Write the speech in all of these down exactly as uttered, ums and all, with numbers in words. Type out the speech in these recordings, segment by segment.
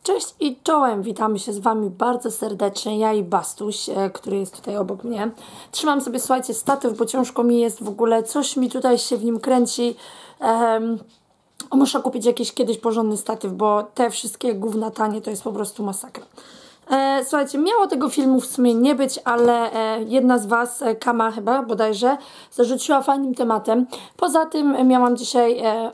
Cześć i czołem, witamy się z Wami bardzo serdecznie, ja i Bastuś, e, który jest tutaj obok mnie. Trzymam sobie, słuchajcie, statyw, bo ciężko mi jest w ogóle, coś mi tutaj się w nim kręci. Um, muszę kupić jakiś kiedyś porządny statyw, bo te wszystkie gówna tanie to jest po prostu masakra. E, słuchajcie, miało tego filmu w sumie nie być, ale e, jedna z Was, e, Kama chyba bodajże, zarzuciła fajnym tematem. Poza tym miałam dzisiaj... E,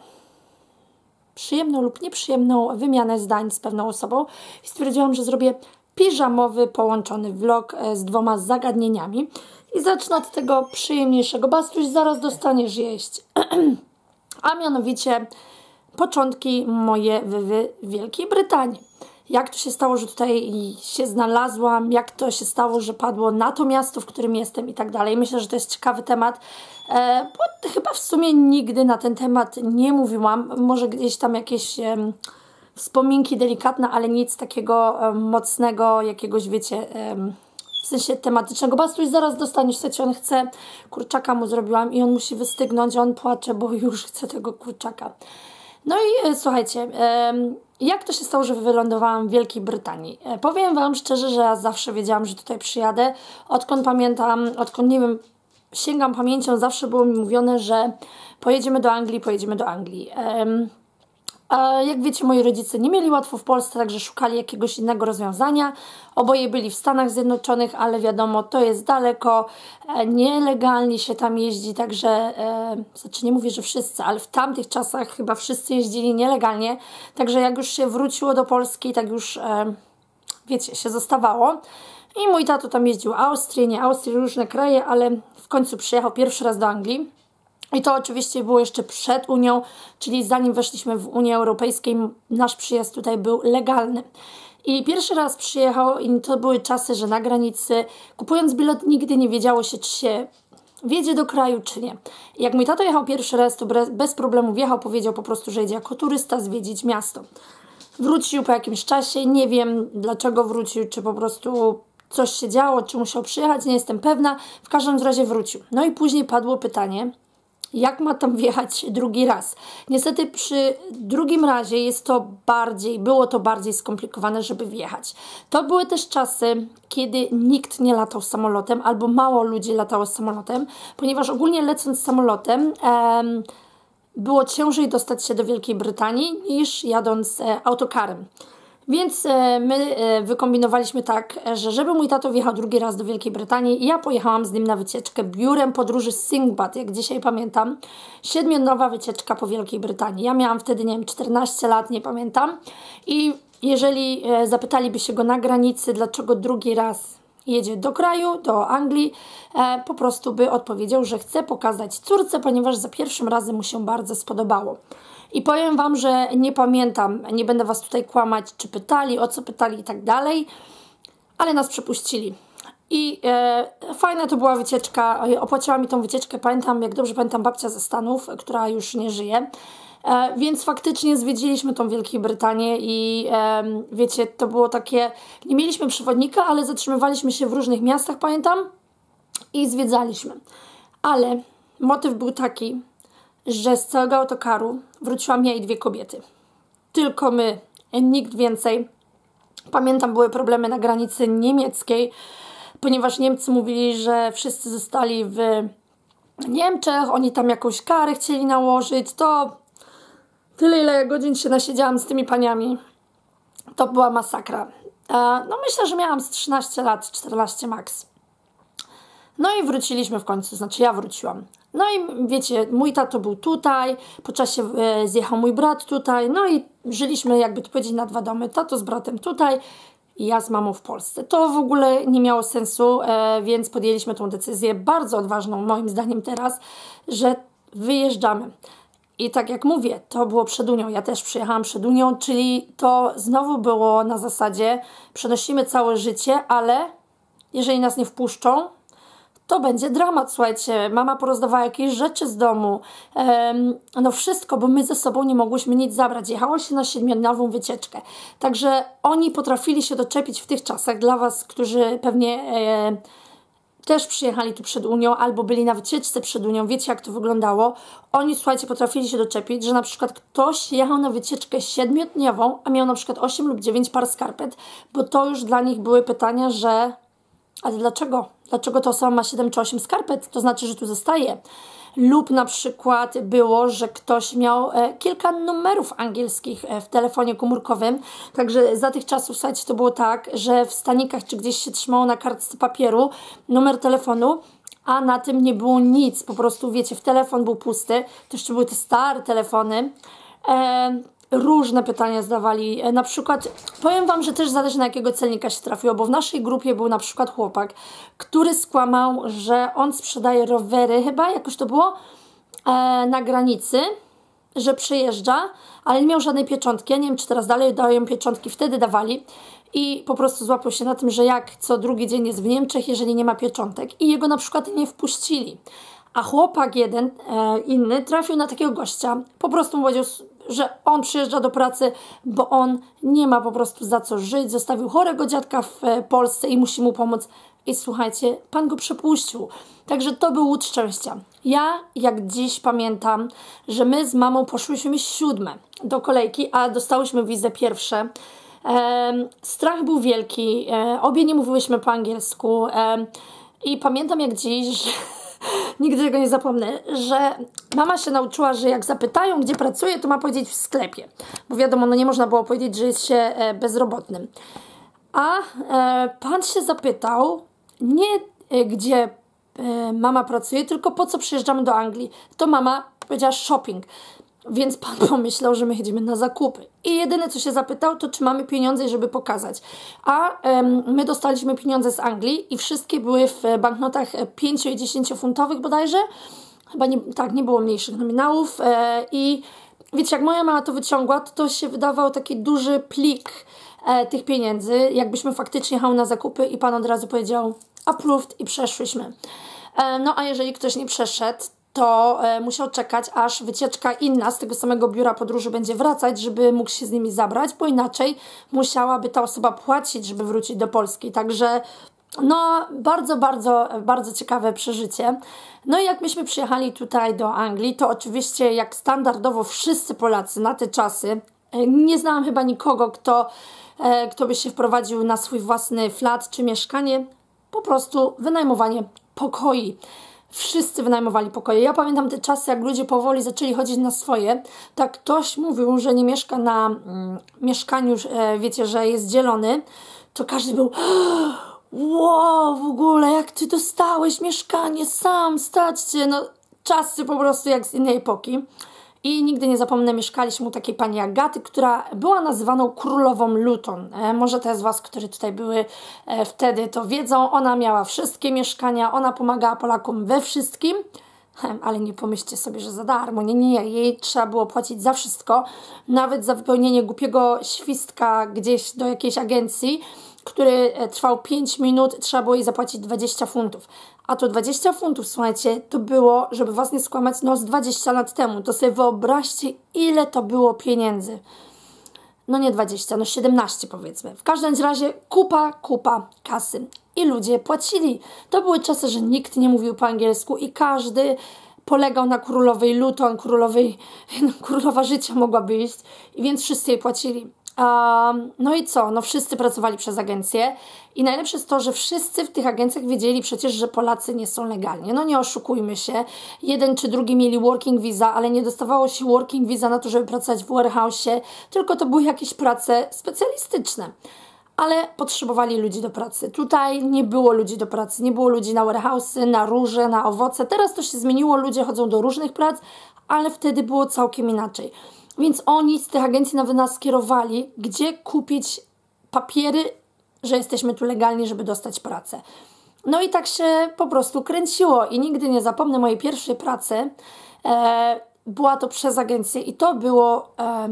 przyjemną lub nieprzyjemną wymianę zdań z pewną osobą i stwierdziłam, że zrobię piżamowy, połączony vlog z dwoma zagadnieniami i zacznę od tego przyjemniejszego. Bastuś, zaraz dostaniesz jeść. A mianowicie początki moje w Wielkiej Brytanii. Jak to się stało, że tutaj się znalazłam, jak to się stało, że padło na to miasto, w którym jestem i tak dalej. Myślę, że to jest ciekawy temat, e, bo chyba w sumie nigdy na ten temat nie mówiłam. Może gdzieś tam jakieś e, wspominki delikatne, ale nic takiego e, mocnego, jakiegoś, wiecie, e, w sensie tematycznego. Bastuś, zaraz dostaniesz, słuchajcie, on chce, kurczaka mu zrobiłam i on musi wystygnąć, on płacze, bo już chce tego kurczaka. No i e, słuchajcie, e, jak to się stało, że wylądowałam w Wielkiej Brytanii? E, powiem Wam szczerze, że ja zawsze wiedziałam, że tutaj przyjadę. Odkąd pamiętam, odkąd nie wiem, sięgam pamięcią, zawsze było mi mówione, że pojedziemy do Anglii, pojedziemy do Anglii. E, a jak wiecie, moi rodzice nie mieli łatwo w Polsce, także szukali jakiegoś innego rozwiązania. Oboje byli w Stanach Zjednoczonych, ale wiadomo, to jest daleko, e, nielegalnie się tam jeździ, także, e, znaczy nie mówię, że wszyscy, ale w tamtych czasach chyba wszyscy jeździli nielegalnie, także jak już się wróciło do Polski, tak już, e, wiecie, się zostawało. I mój tato tam jeździł Austrię, nie Austrię, różne kraje, ale w końcu przyjechał pierwszy raz do Anglii. I to oczywiście było jeszcze przed Unią, czyli zanim weszliśmy w Unię Europejską, nasz przyjazd tutaj był legalny. I pierwszy raz przyjechał i to były czasy, że na granicy, kupując bilet, nigdy nie wiedziało się, czy się wjedzie do kraju, czy nie. I jak mój tato jechał pierwszy raz, to bez problemu wjechał, powiedział po prostu, że jedzie jako turysta zwiedzić miasto. Wrócił po jakimś czasie, nie wiem dlaczego wrócił, czy po prostu coś się działo, czy musiał przyjechać, nie jestem pewna. W każdym razie wrócił. No i później padło pytanie, jak ma tam wjechać drugi raz. Niestety przy drugim razie jest to bardziej, było to bardziej skomplikowane, żeby wjechać. To były też czasy, kiedy nikt nie latał samolotem, albo mało ludzi latało samolotem, ponieważ ogólnie lecąc samolotem em, było ciężej dostać się do Wielkiej Brytanii niż jadąc e, autokarem. Więc e, my e, wykombinowaliśmy tak, że żeby mój tato wjechał drugi raz do Wielkiej Brytanii, ja pojechałam z nim na wycieczkę biurem podróży Singbad, jak dzisiaj pamiętam. Siedmiodniowa wycieczka po Wielkiej Brytanii. Ja miałam wtedy, nie wiem, czternaście lat, nie pamiętam. I jeżeli e, zapytaliby się go na granicy, dlaczego drugi raz jedzie do kraju, do Anglii, e, po prostu by odpowiedział, że chce pokazać córce, ponieważ za pierwszym razem mu się bardzo spodobało. I powiem Wam, że nie pamiętam, nie będę Was tutaj kłamać, czy pytali, o co pytali i tak dalej, ale nas przepuścili. I e, fajna to była wycieczka, opłaciła mi tą wycieczkę, pamiętam, jak dobrze pamiętam, babcia ze Stanów, która już nie żyje. E, więc faktycznie zwiedziliśmy tą Wielkiej Brytanię i e, wiecie, to było takie, nie mieliśmy przewodnika, ale zatrzymywaliśmy się w różnych miastach, pamiętam, i zwiedzaliśmy. Ale motyw był taki, że z całego autokaru wróciłam ja i dwie kobiety. Tylko my, nikt więcej. Pamiętam, były problemy na granicy niemieckiej, ponieważ Niemcy mówili, że wszyscy zostali w Niemczech, oni tam jakąś karę chcieli nałożyć. To tyle, ile godzin się nasiedziałam z tymi paniami. To była masakra. No myślę, że miałam z trzynaście lat, czternaście max. No i wróciliśmy w końcu, znaczy ja wróciłam. No i wiecie, mój tato był tutaj, po czasie e, zjechał mój brat tutaj, no i żyliśmy, jakby to powiedzieć, na dwa domy. Tato z bratem tutaj i ja z mamą w Polsce. To w ogóle nie miało sensu, e, więc podjęliśmy tą decyzję, bardzo odważną moim zdaniem teraz, że wyjeżdżamy. I tak jak mówię, to było przed Unią, ja też przyjechałam przed Unią, czyli to znowu było na zasadzie, przenosimy całe życie, ale jeżeli nas nie wpuszczą, to będzie dramat, słuchajcie, mama porozdawała jakieś rzeczy z domu, ehm, no wszystko, bo my ze sobą nie mogłyśmy nic zabrać, jechało się na siedmiodniową wycieczkę, także oni potrafili się doczepić w tych czasach, dla Was, którzy pewnie e, też przyjechali tu przed Unią albo byli na wycieczce przed Unią, wiecie jak to wyglądało. Oni, słuchajcie, potrafili się doczepić, że na przykład ktoś jechał na wycieczkę siedmiodniową, a miał na przykład osiem lub dziewięć par skarpet, bo to już dla nich były pytania, że ale dlaczego? Dlaczego ta osoba ma siedem czy osiem skarpet? To znaczy, że tu zostaje. Lub na przykład było, że ktoś miał e, kilka numerów angielskich e, w telefonie komórkowym. Także za tych czasów, słuchajcie, to było tak, że w stanikach czy gdzieś się trzymało na kartce papieru numer telefonu, a na tym nie było nic. Po prostu, wiecie, w telefon był pusty. To jeszcze były te stare telefony. E, Różne pytania zdawali. Na przykład, powiem Wam, że też zależy na jakiego celnika się trafiło, bo w naszej grupie był na przykład chłopak, który skłamał, że on sprzedaje rowery, chyba jakoś to było, e, na granicy, że przyjeżdża, ale nie miał żadnej pieczątki. Ja nie wiem, czy teraz dalej dają pieczątki, wtedy dawali. I po prostu złapał się na tym, że jak co drugi dzień jest w Niemczech, jeżeli nie ma pieczątek. I jego na przykład nie wpuścili. A chłopak jeden, e, inny, trafił na takiego gościa. Po prostu mu powiedział, że on przyjeżdża do pracy, bo on nie ma po prostu za co żyć. Zostawił chorego dziadka w e, Polsce i musi mu pomóc. I słuchajcie, pan go przepuścił. Także to był łód szczęścia. Ja, jak dziś pamiętam, że my z mamą poszłyśmy siódme do kolejki, a dostałyśmy wizę pierwsze. E, strach był wielki. E, obie nie mówiłyśmy po angielsku. E, I pamiętam jak dziś, że nigdy tego nie zapomnę, że mama się nauczyła, że jak zapytają, gdzie pracuje, to ma powiedzieć w sklepie. Bo wiadomo, no nie można było powiedzieć, że jest się e, bezrobotnym. A e, pan się zapytał, nie e, gdzie e, mama pracuje, tylko po co przyjeżdżamy do Anglii. To mama powiedziała shopping. Więc pan pomyślał, że my jedziemy na zakupy. I jedyne, co się zapytał, to czy mamy pieniądze, żeby pokazać. A em, my dostaliśmy pieniądze z Anglii i wszystkie były w banknotach pięcio i dziesięciofuntowych bodajże. Chyba nie, tak, nie było mniejszych nominałów. E, I wiecie, jak moja mama to wyciągła, to, to się wydawał taki duży plik e, tych pieniędzy, jakbyśmy faktycznie jechały na zakupy i pan od razu powiedział approved i przeszłyśmy. E, no a jeżeli ktoś nie przeszedł, to e, musiał czekać, aż wycieczka inna z tego samego biura podróży będzie wracać, żeby mógł się z nimi zabrać, bo inaczej musiałaby ta osoba płacić, żeby wrócić do Polski. Także no bardzo, bardzo, bardzo ciekawe przeżycie. No i jak myśmy przyjechali tutaj do Anglii, to oczywiście jak standardowo wszyscy Polacy na te czasy, e, nie znałam chyba nikogo, kto, e, kto by się wprowadził na swój własny flat czy mieszkanie, po prostu wynajmowanie pokoi. Wszyscy wynajmowali pokoje. Ja pamiętam te czasy, jak ludzie powoli zaczęli chodzić na swoje, tak ktoś mówił, że nie mieszka na mm, mieszkaniu, e, wiecie, że jest dzielony, to każdy był wow, w ogóle, jak ty dostałeś mieszkanie sam, staćcie, no czasy po prostu jak z innej epoki. I nigdy nie zapomnę, mieszkaliśmy u takiej pani Agaty, która była nazywaną królową Luton. E, może te z Was, które tutaj były e, wtedy, to wiedzą. Ona miała wszystkie mieszkania, ona pomagała Polakom we wszystkim, he, ale nie pomyślcie sobie, że za darmo. Nie, nie, jej trzeba było płacić za wszystko, nawet za wypełnienie głupiego świstka gdzieś do jakiejś agencji, który trwał pięć minut, trzeba było jej zapłacić dwadzieścia funtów. A to dwadzieścia funtów, słuchajcie, to było, żeby Was nie skłamać, no z dwadzieścia lat temu. To sobie wyobraźcie, ile to było pieniędzy. No nie dwadzieścia, no siedemnaście powiedzmy. W każdym razie kupa, kupa kasy. I ludzie płacili. To były czasy, że nikt nie mówił po angielsku i każdy polegał na królowej Luton, królowej, no, królowa życia mogłaby iść. I więc wszyscy jej płacili. Um, no i co? No wszyscy pracowali przez agencję i najlepsze jest to, że wszyscy w tych agencjach wiedzieli przecież, że Polacy nie są legalnie. No nie oszukujmy się. Jeden czy drugi mieli working visa, ale nie dostawało się working visa na to, żeby pracować w warehouse'ie, tylko to były jakieś prace specjalistyczne. Ale potrzebowali ludzi do pracy. Tutaj nie było ludzi do pracy, nie było ludzi na warehouse'y, na róże, na owoce. Teraz to się zmieniło, ludzie chodzą do różnych prac, ale wtedy było całkiem inaczej. Więc oni z tych agencji nawet nas skierowali, gdzie kupić papiery, że jesteśmy tu legalni, żeby dostać pracę. No i tak się po prostu kręciło i nigdy nie zapomnę mojej pierwszej pracy. E, była to przez agencję i to było e,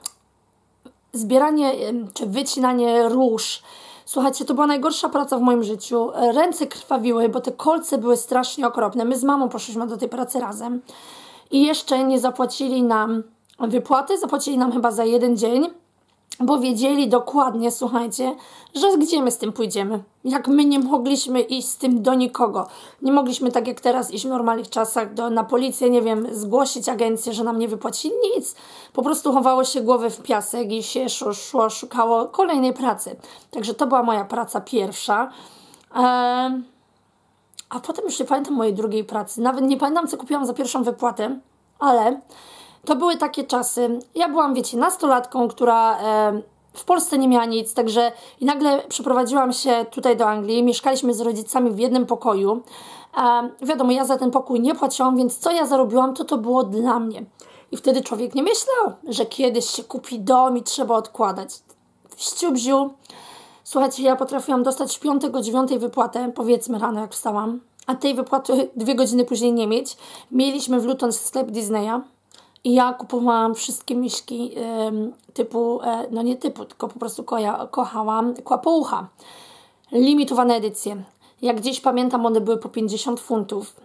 zbieranie e, czy wycinanie róż. Słuchajcie, to była najgorsza praca w moim życiu. Ręce krwawiły, bo te kolce były strasznie okropne. My z mamą poszliśmy do tej pracy razem i jeszcze nie zapłacili nam wypłaty, zapłacili nam chyba za jeden dzień bo wiedzieli dokładnie, słuchajcie, że gdzie my z tym pójdziemy. Jak my nie mogliśmy iść z tym do nikogo. Nie mogliśmy tak jak teraz iść w normalnych czasach do, na policję, nie wiem, zgłosić agencję, że nam nie wypłacili nic. Po prostu chowało się głowy w piasek i się szło, szło szukało kolejnej pracy. Także to była moja praca pierwsza. Eee, a potem już nie pamiętam mojej drugiej pracy. Nawet nie pamiętam, co kupiłam za pierwszą wypłatę, ale to były takie czasy. Ja byłam, wiecie, nastolatką, która e, w Polsce nie miała nic, także i nagle przeprowadziłam się tutaj do Anglii. Mieszkaliśmy z rodzicami w jednym pokoju. E, wiadomo, ja za ten pokój nie płaciłam, więc co ja zarobiłam, to to było dla mnie. I wtedy człowiek nie myślał, że kiedyś się kupi dom i trzeba odkładać. Wściu bziu. Słuchajcie, ja potrafiłam dostać w piątek o dziewiątej wypłatę, powiedzmy rano jak wstałam, a tej wypłaty dwie godziny później nie mieć. Mieliśmy w Luton sklep Disneya. I ja kupowałam wszystkie miśki ym, typu, e, no nie typu, tylko po prostu koja, kochałam kłapoucha. Limitowane edycje. Jak gdzieś pamiętam, one były po pięćdziesiąt funtów.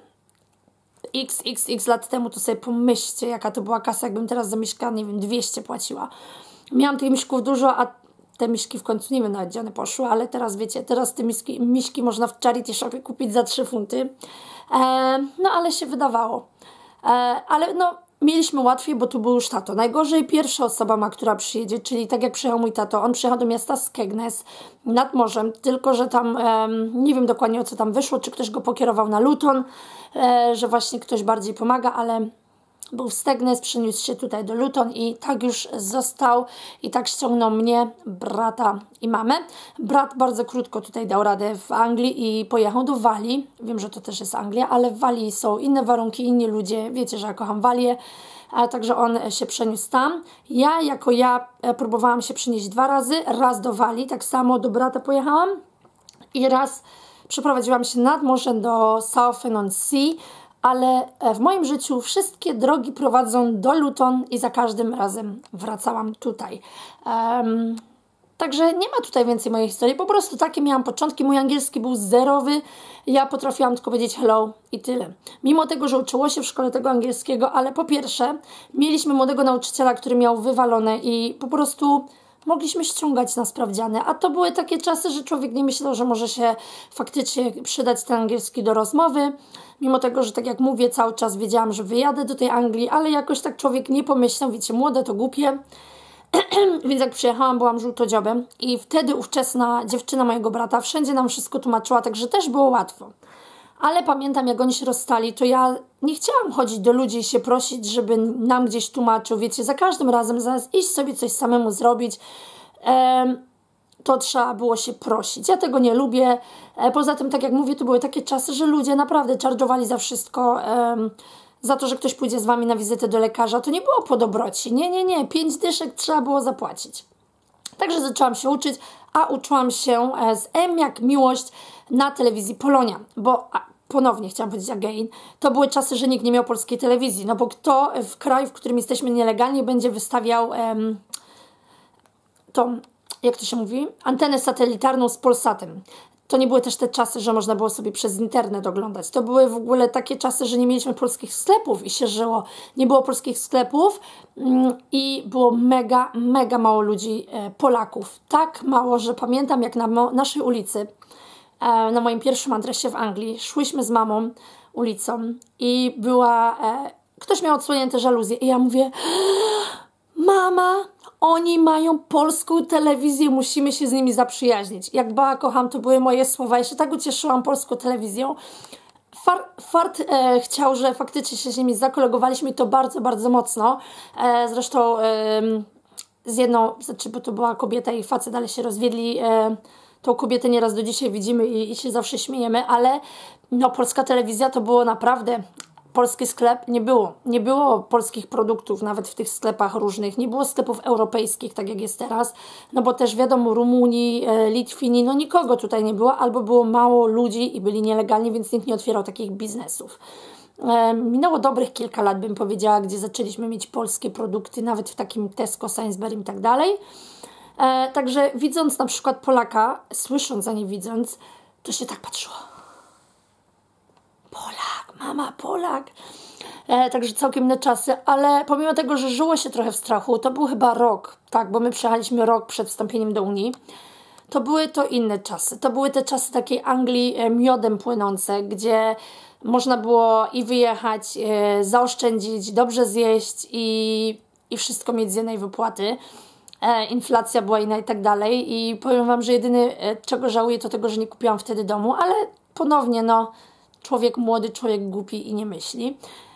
X, X, X lat temu, to sobie pomyślcie, jaka to była kasa, jakbym teraz za miśka, nie wiem, dwieście płaciła. Miałam tych miśków dużo, a te miśki w końcu, nie wiem nawet gdzie one poszły, ale teraz wiecie, teraz te miśki, miśki można w charity shopie kupić za trzy funty. E, no ale się wydawało. E, ale no... Mieliśmy łatwiej, bo tu był już tato. Najgorzej pierwsza osoba ma, która przyjedzie, czyli tak jak przyjechał mój tato, on przyjechał do miasta Skegness nad morzem, tylko że tam um, nie wiem dokładnie o co tam wyszło, czy ktoś go pokierował na Luton, e, że właśnie ktoś bardziej pomaga, ale był w Skegness, przeniósł się tutaj do Luton i tak już został i tak ściągnął mnie, brata i mamę. Brat bardzo krótko tutaj dał radę w Anglii i pojechał do Walii. Wiem, że to też jest Anglia, ale w Walii są inne warunki, inni ludzie. Wiecie, że ja kocham Walię, a także on się przeniósł tam. Ja jako ja próbowałam się przenieść dwa razy. Raz do Walii, tak samo do brata pojechałam i raz przeprowadziłam się nad morze do Southend-on-Sea, ale w moim życiu wszystkie drogi prowadzą do Luton i za każdym razem wracałam tutaj. Um, także nie ma tutaj więcej mojej historii, po prostu takie miałam początki, mój angielski był zerowy, ja potrafiłam tylko powiedzieć hello i tyle. Mimo tego, że uczyło się w szkole tego angielskiego, ale po pierwsze mieliśmy młodego nauczyciela, który miał wywalone i po prostu mogliśmy ściągać na sprawdziane, a to były takie czasy, że człowiek nie myślał, że może się faktycznie przydać ten angielski do rozmowy, mimo tego, że tak jak mówię, cały czas wiedziałam, że wyjadę do tej Anglii, ale jakoś tak człowiek nie pomyślał, wiecie, młode to głupie, więc jak przyjechałam, byłam żółtodziobem i wtedy ówczesna dziewczyna mojego brata wszędzie nam wszystko tłumaczyła, także też było łatwo. Ale pamiętam, jak oni się rozstali, to ja nie chciałam chodzić do ludzi i się prosić, żeby nam gdzieś tłumaczył. Wiecie, za każdym razem zamiast iść sobie coś samemu zrobić, em, to trzeba było się prosić. Ja tego nie lubię. E, poza tym, tak jak mówię, to były takie czasy, że ludzie naprawdę charge'owali za wszystko. Em, za to, że ktoś pójdzie z wami na wizytę do lekarza. To nie było po dobroci. Nie, nie, nie. Pięć dyszek trzeba było zapłacić. Także zaczęłam się uczyć, a uczyłam się z M jak miłość na telewizji Polonia, bo a, ponownie chciałam powiedzieć again, to były czasy, że nikt nie miał polskiej telewizji, no bo kto w kraju, w którym jesteśmy nielegalnie, będzie wystawiał em, tą, jak to się mówi, antenę satelitarną z Polsatem. To nie były też te czasy, że można było sobie przez internet oglądać. To były w ogóle takie czasy, że nie mieliśmy polskich sklepów i się żyło. Nie było polskich sklepów mm, i było mega, mega mało ludzi, e, Polaków. Tak mało, że pamiętam jak na naszej ulicy, e, na moim pierwszym adresie w Anglii, szłyśmy z mamą ulicą i była, e, ktoś miał odsłonięte żaluzje i ja mówię, mama, oni mają polską telewizję, musimy się z nimi zaprzyjaźnić. Jak ba, kocham, to były moje słowa. Ja się tak ucieszyłam polską telewizją. Far, fart e, chciał, że faktycznie się z nimi zakolegowaliśmy i to bardzo, bardzo mocno. E, zresztą e, z jedną, znaczy, bo to była kobieta i facet, ale się rozwiedli. E, tą kobietę nieraz do dzisiaj widzimy i, i się zawsze śmiejemy, ale no, polska telewizja to było naprawdę... Polski sklep nie było. Nie było polskich produktów, nawet w tych sklepach różnych. Nie było sklepów europejskich, tak jak jest teraz. No bo też wiadomo, Rumunii, Litwini, no nikogo tutaj nie było. Albo było mało ludzi i byli nielegalni, więc nikt nie otwierał takich biznesów. E, minęło dobrych kilka lat, bym powiedziała, gdzie zaczęliśmy mieć polskie produkty, nawet w takim Tesco, Sainsbury i tak dalej. E, także widząc na przykład Polaka, słysząc, a nie widząc, to się tak patrzyło. Polak mama Polak. E, także całkiem inne czasy, ale pomimo tego, że żyło się trochę w strachu, to był chyba rok, tak, bo my przyjechaliśmy rok przed wstąpieniem do Unii, to były to inne czasy. To były te czasy takiej Anglii e, miodem płynące, gdzie można było i wyjechać, e, zaoszczędzić, dobrze zjeść i, i wszystko mieć z jednej wypłaty. E, inflacja była inna i tak dalej i powiem wam, że jedyne e, czego żałuję to tego, że nie kupiłam wtedy domu, ale ponownie no człowiek młody, człowiek głupi i nie myśli.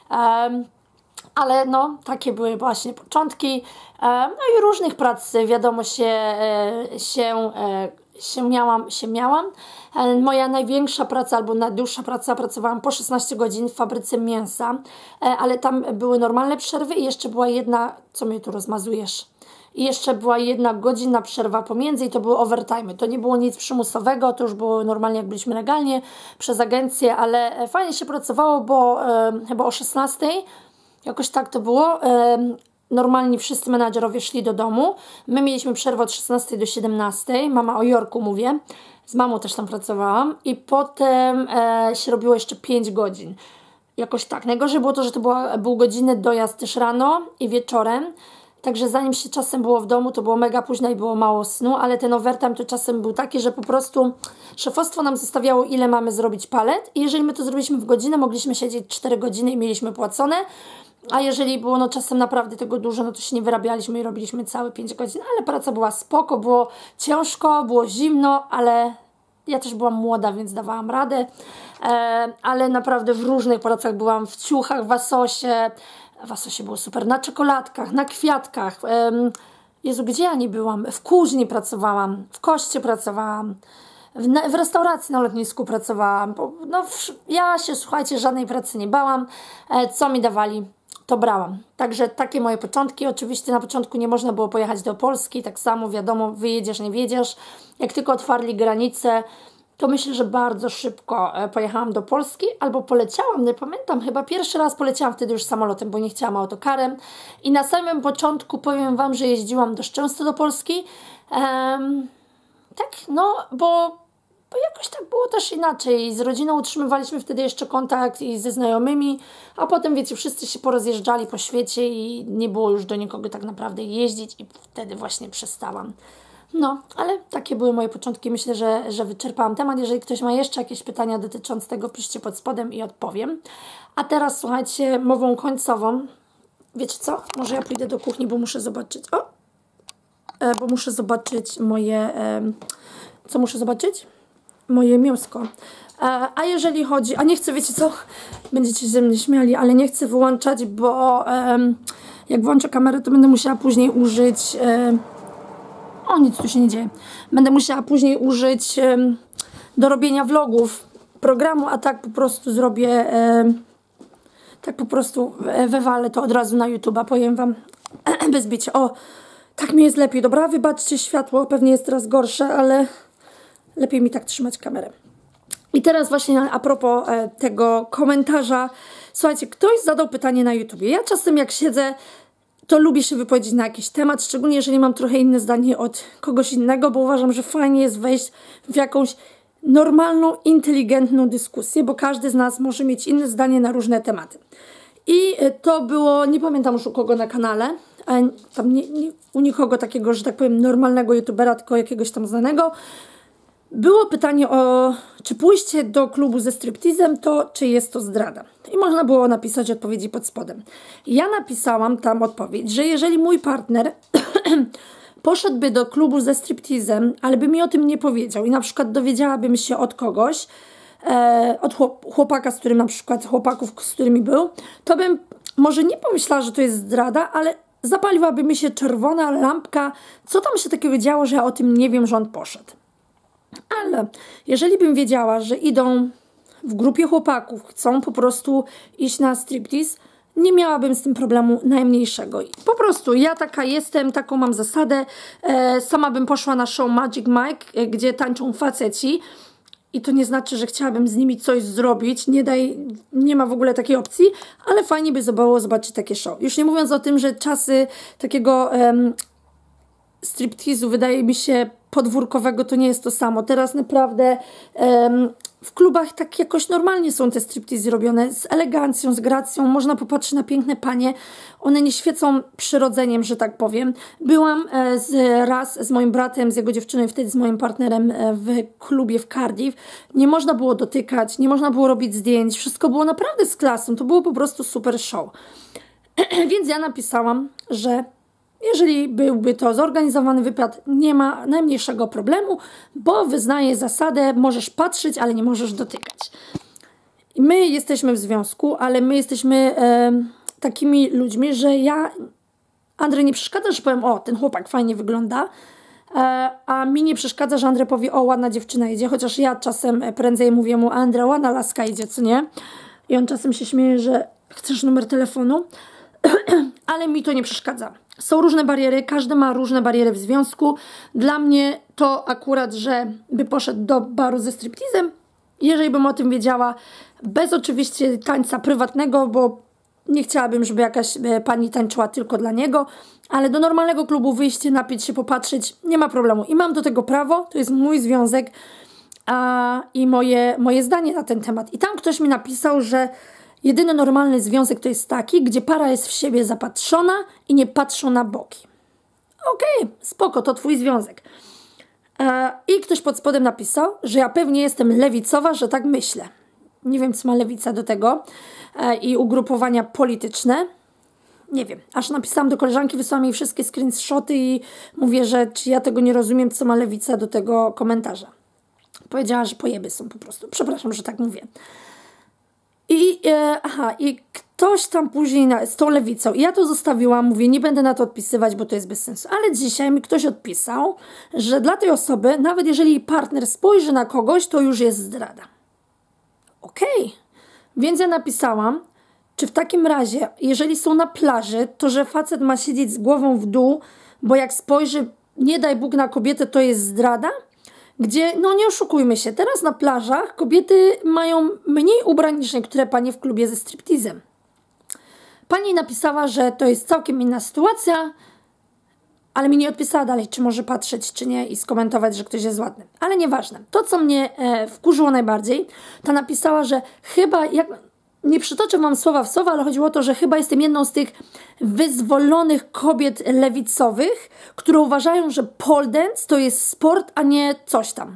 Um, ale no, takie były właśnie początki. Um, no i różnych prac, wiadomo, się, e, się, e, się miałam. Się miałam. E, moja największa praca albo najdłuższa praca, pracowałam po szesnaście godzin w fabryce mięsa, e, ale tam były normalne przerwy i jeszcze była jedna, co mnie tu rozmazujesz? I jeszcze była jedna godzina przerwa pomiędzy i to były overtime. To nie było nic przymusowego, to już było normalnie jak byliśmy legalnie przez agencję, ale fajnie się pracowało, bo e, chyba o szesnastej jakoś tak to było. E, normalnie wszyscy menadżerowie szli do domu. My mieliśmy przerwę od szesnastej do siedemnastej. Mama o Jorku mówię. Z mamą też tam pracowałam. I potem e, się robiło jeszcze pięć godzin. Jakoś tak. Najgorzej było to, że to była, był godzinny dojazd też rano i wieczorem. Także zanim się czasem było w domu, to było mega późno i było mało snu, ale ten overtime to czasem był taki, że po prostu szefostwo nam zostawiało, ile mamy zrobić palet i jeżeli my to zrobiliśmy w godzinę, mogliśmy siedzieć cztery godziny i mieliśmy płacone, a jeżeli było no czasem naprawdę tego dużo, no to się nie wyrabialiśmy i robiliśmy całe pięć godzin, ale praca była spoko, było ciężko, było zimno, ale ja też byłam młoda, więc dawałam radę, e, ale naprawdę w różnych pracach byłam, w ciuchach, w Asosie, w Asosie było super, na czekoladkach, na kwiatkach. Jezu, gdzie ja nie byłam? W kuźni pracowałam, w koście pracowałam, w, w restauracji na lotnisku pracowałam. No, w, ja się, słuchajcie, żadnej pracy nie bałam. Co mi dawali, to brałam. Także takie moje początki. Oczywiście na początku nie można było pojechać do Polski. Tak samo, wiadomo, wyjedziesz, nie wiedziesz. Jak tylko otwarli granice, to myślę, że bardzo szybko pojechałam do Polski albo poleciałam, nie pamiętam, chyba pierwszy raz poleciałam wtedy już samolotem, bo nie chciałam autokarem i na samym początku powiem wam, że jeździłam dość często do Polski, um, tak, no, bo, bo jakoś tak było też inaczej, z rodziną utrzymywaliśmy wtedy jeszcze kontakt i ze znajomymi, a potem wiecie, wszyscy się porozjeżdżali po świecie i nie było już do nikogo tak naprawdę jeździć i wtedy właśnie przestałam. No, ale takie były moje początki. Myślę, że, że wyczerpałam temat. Jeżeli ktoś ma jeszcze jakieś pytania dotyczące tego, piszcie pod spodem i odpowiem. A teraz słuchajcie, mową końcową. Wiecie co? Może ja pójdę do kuchni, bo muszę zobaczyć. O! E, bo muszę zobaczyć moje... E, co muszę zobaczyć? Moje mięsko. E, a jeżeli chodzi... A nie chcę, wiecie co? Będziecie się ze mnie śmiali, ale nie chcę wyłączać, bo e, jak włączę kamerę, to będę musiała później użyć... E, O, nic tu się nie dzieje. Będę musiała później użyć um, do robienia vlogów programu, a tak po prostu zrobię, um, tak po prostu wywalę to od razu na YouTube'a, powiem wam, bez bicia. O, tak mi jest lepiej, dobra? Wybaczcie światło, pewnie jest teraz gorsze, ale lepiej mi tak trzymać kamerę. I teraz właśnie a propos e, tego komentarza, słuchajcie, ktoś zadał pytanie na YouTubie. Ja czasem jak siedzę, to lubię się wypowiedzieć na jakiś temat, szczególnie jeżeli mam trochę inne zdanie od kogoś innego, bo uważam, że fajnie jest wejść w jakąś normalną, inteligentną dyskusję, bo każdy z nas może mieć inne zdanie na różne tematy. I to było, nie pamiętam już u kogo na kanale, tam nie, nie, u nikogo takiego, że tak powiem, normalnego youtubera, tylko jakiegoś tam znanego. Było pytanie o, czy pójście do klubu ze striptizem, to czy jest to zdrada. I można było napisać odpowiedzi pod spodem. Ja napisałam tam odpowiedź, że jeżeli mój partner poszedłby do klubu ze striptizem, ale by mi o tym nie powiedział i na przykład dowiedziałabym się od kogoś, e, od chłopaka, z którym na przykład, chłopaków, z którymi był, to bym może nie pomyślała, że to jest zdrada, ale zapaliłaby mi się czerwona lampka, co tam się takiego działo, że ja o tym nie wiem, że on poszedł. Ale jeżeli bym wiedziała, że idą w grupie chłopaków, chcą po prostu iść na striptease, nie miałabym z tym problemu najmniejszego. Po prostu ja taka jestem, taką mam zasadę. E, sama bym poszła na show Magic Mike, e, gdzie tańczą faceci. I to nie znaczy, że chciałabym z nimi coś zrobić. Nie daj, nie ma w ogóle takiej opcji, ale fajnie by było zobaczyć takie show. Już nie mówiąc o tym, że czasy takiego um, striptease'u wydaje mi się podwórkowego to nie jest to samo. Teraz naprawdę um, w klubach tak jakoś normalnie są te striptease robione, z elegancją, z gracją, można popatrzeć na piękne panie, one nie świecą przyrodzeniem, że tak powiem. Byłam z, raz z moim bratem, z jego dziewczyną i wtedy z moim partnerem w klubie w Cardiff. Nie można było dotykać, nie można było robić zdjęć, wszystko było naprawdę z klasą, to było po prostu super show. Więc ja napisałam, że jeżeli byłby to zorganizowany wypad, nie ma najmniejszego problemu, bo wyznaję zasadę, możesz patrzeć, ale nie możesz dotykać. My jesteśmy w związku, ale my jesteśmy e, takimi ludźmi, że ja, Andrzej nie przeszkadza, że powiem, o, ten chłopak fajnie wygląda, e, a mi nie przeszkadza, że Andrzej powie, o, ładna dziewczyna idzie, chociaż ja czasem prędzej mówię mu, Andrzej, ładna laska idzie, co nie? I on czasem się śmieje, że chcesz numer telefonu? Ale mi to nie przeszkadza. Są różne bariery, każdy ma różne bariery w związku. Dla mnie to akurat, że by poszedł do baru ze striptizem, jeżeli bym o tym wiedziała, bez oczywiście tańca prywatnego, bo nie chciałabym, żeby jakaś pani tańczyła tylko dla niego, ale do normalnego klubu wyjście, napić się, popatrzeć, nie ma problemu. I mam do tego prawo, to jest mój związek a, i moje, moje zdanie na ten temat. I tam ktoś mi napisał, że jedyny normalny związek to jest taki, gdzie para jest w siebie zapatrzona i nie patrzą na boki. Okej, okay, spoko, to twój związek. E, I ktoś pod spodem napisał, że ja pewnie jestem lewicowa, że tak myślę. Nie wiem, co ma lewica do tego e, i ugrupowania polityczne. Nie wiem. Aż napisałam do koleżanki, wysłałam jej wszystkie screenshoty i mówię, że czy ja tego nie rozumiem, co ma lewica do tego komentarza. Powiedziała, że pojeby są po prostu. Przepraszam, że tak mówię. I, e, aha, i ktoś tam później na, z tą lewicą, i ja to zostawiłam, mówię, nie będę na to odpisywać, bo to jest bez sensu, ale dzisiaj mi ktoś odpisał, że dla tej osoby, nawet jeżeli jej partner spojrzy na kogoś, to już jest zdrada. Okej, okay. Więc ja napisałam, czy w takim razie, jeżeli są na plaży, to że facet ma siedzieć z głową w dół, bo jak spojrzy, nie daj Bóg, na kobietę, to jest zdrada? Gdzie, no nie oszukujmy się, teraz na plażach kobiety mają mniej ubrań niż niektóre panie w klubie ze striptizem. Pani napisała, że to jest całkiem inna sytuacja, ale mi nie odpisała dalej, czy może patrzeć, czy nie i skomentować, że ktoś jest ładny. Ale nieważne. To, co mnie e, wkurzyło najbardziej, ta napisała, że chyba, jak, nie przytoczę wam słowa w słowa, ale chodziło o to, że chyba jestem jedną z tych wyzwolonych kobiet lewicowych, które uważają, że pole dance to jest sport, a nie coś tam.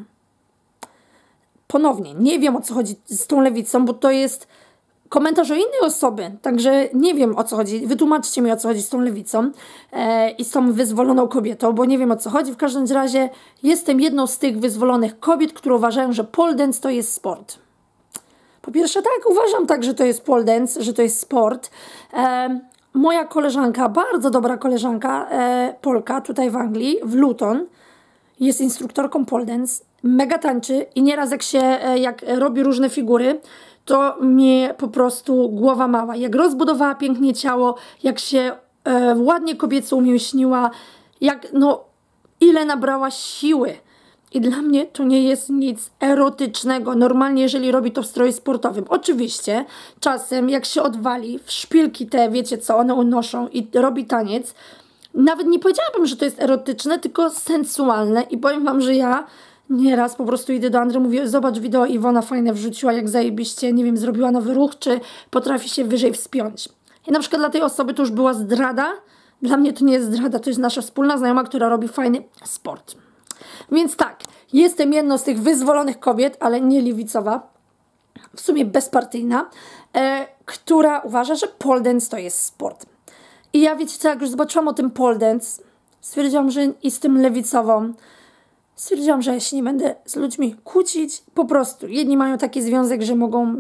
Ponownie, nie wiem, o co chodzi z tą lewicą, bo to jest komentarz o innej osoby, także nie wiem, o co chodzi. Wytłumaczcie mi, o co chodzi z tą lewicą e, i z tą wyzwoloną kobietą, bo nie wiem, o co chodzi. W każdym razie jestem jedną z tych wyzwolonych kobiet, które uważają, że pole dance to jest sport. Po pierwsze, tak, uważam tak, że to jest pole dance, że to jest sport. E, moja koleżanka, bardzo dobra koleżanka, e, Polka, tutaj w Anglii, w Luton, jest instruktorką pole dance, mega tańczy i nieraz jak się, e, jak robi różne figury, to mnie po prostu głowa mała. Jak rozbudowała pięknie ciało, jak się e, ładnie kobieco umięśniła, jak, no, ile nabrała siły. I dla mnie to nie jest nic erotycznego. Normalnie, jeżeli robi to w stroju sportowym. Oczywiście, czasem jak się odwali w szpilki te, wiecie co, one unoszą i robi taniec, nawet nie powiedziałabym, że to jest erotyczne, tylko sensualne. I powiem wam, że ja nieraz po prostu idę do Andry, mówię, zobacz wideo, Iwona fajne wrzuciła, jak zajebiście, nie wiem, zrobiła nowy ruch, czy potrafi się wyżej wspiąć. I na przykład dla tej osoby to już była zdrada. Dla mnie to nie jest zdrada, to jest nasza wspólna znajoma, która robi fajny sport. Więc tak, jestem jedną z tych wyzwolonych kobiet, ale nie lewicowa, w sumie bezpartyjna, e, która uważa, że pole dance to jest sport. I ja, wiecie co, jak już zobaczyłam o tym pole dance, stwierdziłam, że i z tym lewicową, stwierdziłam, że ja się nie będę z ludźmi kłócić. Po prostu, jedni mają taki związek, że mogą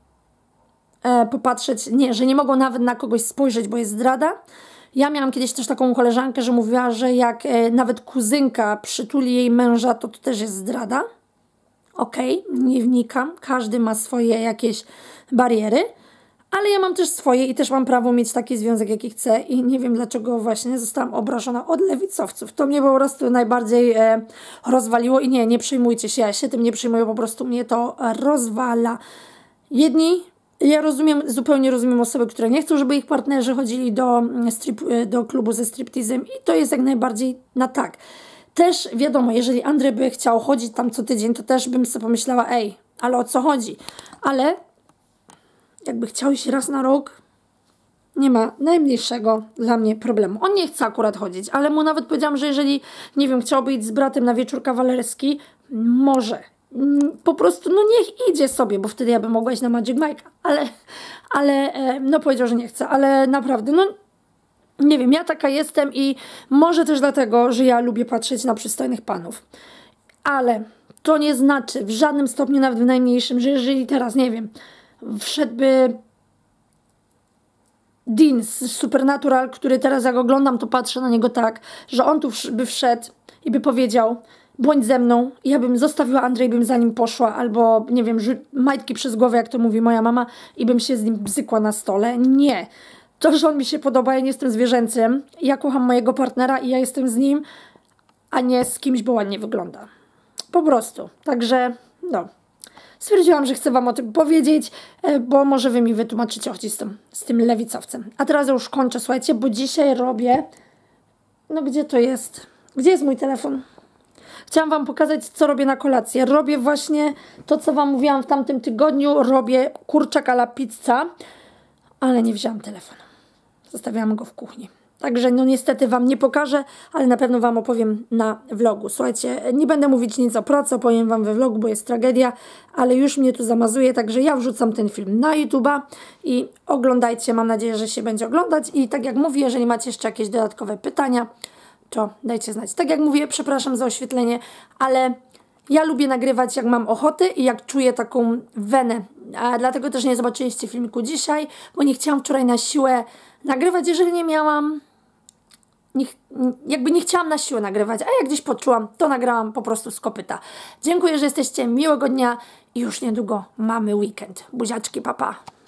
e, popatrzeć, nie, że nie mogą nawet na kogoś spojrzeć, bo jest zdrada. Ja miałam kiedyś też taką koleżankę, że mówiła, że jak e, nawet kuzynka przytuli jej męża, to to też jest zdrada. Okej, okay, nie wnikam. Każdy ma swoje jakieś bariery, ale ja mam też swoje i też mam prawo mieć taki związek, jaki chcę i nie wiem, dlaczego właśnie zostałam obrażona od lewicowców. To mnie po prostu najbardziej e, rozwaliło i nie, nie przejmujcie się, ja się tym nie przejmuję, po prostu mnie to rozwala. Jedni... Ja rozumiem, zupełnie rozumiem osoby, które nie chcą, żeby ich partnerzy chodzili do, strip, do klubu ze striptizem i to jest jak najbardziej na tak. Też wiadomo, jeżeli Andrzej by chciał chodzić tam co tydzień, to też bym sobie pomyślała, ej, ale o co chodzi? Ale jakby chciał iść raz na rok, nie ma najmniejszego dla mnie problemu. On nie chce akurat chodzić, ale mu nawet powiedziałam, że jeżeli, nie wiem, chciałby iść z bratem na wieczór kawalerski, może. Po prostu, no niech idzie sobie, bo wtedy ja bym mogła iść na Magic Mike'a. Ale, ale, no powiedział, że nie chce. Ale naprawdę, no nie wiem, ja taka jestem i może też dlatego, że ja lubię patrzeć na przystojnych panów. Ale to nie znaczy w żadnym stopniu, nawet w najmniejszym, że jeżeli teraz, nie wiem, wszedłby Dean z Supernatural, który teraz jak oglądam, to patrzę na niego tak, że on tu by wszedł i by powiedział: bądź ze mną, ja bym zostawiła Andrzej, bym za nim poszła, albo nie wiem, majtki przez głowę, jak to mówi moja mama, i bym się z nim bzykła na stole. Nie. To, że on mi się podoba, ja nie jestem zwierzęcym, ja kocham mojego partnera i ja jestem z nim, a nie z kimś, bo ładnie wygląda. Po prostu. Także, no. Stwierdziłam, że chcę wam o tym powiedzieć, bo może wy mi wytłumaczycie, o chodzi z tym, z tym lewicowcem. A teraz już kończę, słuchajcie, bo dzisiaj robię... No gdzie to jest? Gdzie jest mój telefon? Chciałam wam pokazać, co robię na kolację. Robię właśnie to, co wam mówiłam w tamtym tygodniu. Robię kurczak a la pizza, ale nie wzięłam telefonu. Zostawiałam go w kuchni. Także no niestety wam nie pokażę, ale na pewno wam opowiem na vlogu. Słuchajcie, nie będę mówić nic o pracy, opowiem wam we vlogu, bo jest tragedia, ale już mnie tu zamazuje, także ja wrzucam ten film na YouTube'a i oglądajcie, mam nadzieję, że się będzie oglądać i tak jak mówię, jeżeli macie jeszcze jakieś dodatkowe pytania, to dajcie znać. Tak jak mówię, przepraszam za oświetlenie, ale ja lubię nagrywać jak mam ochotę i jak czuję taką wenę. A dlatego też nie zobaczyliście filmiku dzisiaj, bo nie chciałam wczoraj na siłę nagrywać, jeżeli nie miałam... Nie, jakby nie chciałam na siłę nagrywać, a jak gdzieś poczułam, to nagrałam po prostu z kopyta. Dziękuję, że jesteście, miłego dnia i już niedługo mamy weekend. Buziaczki, papa. Pa.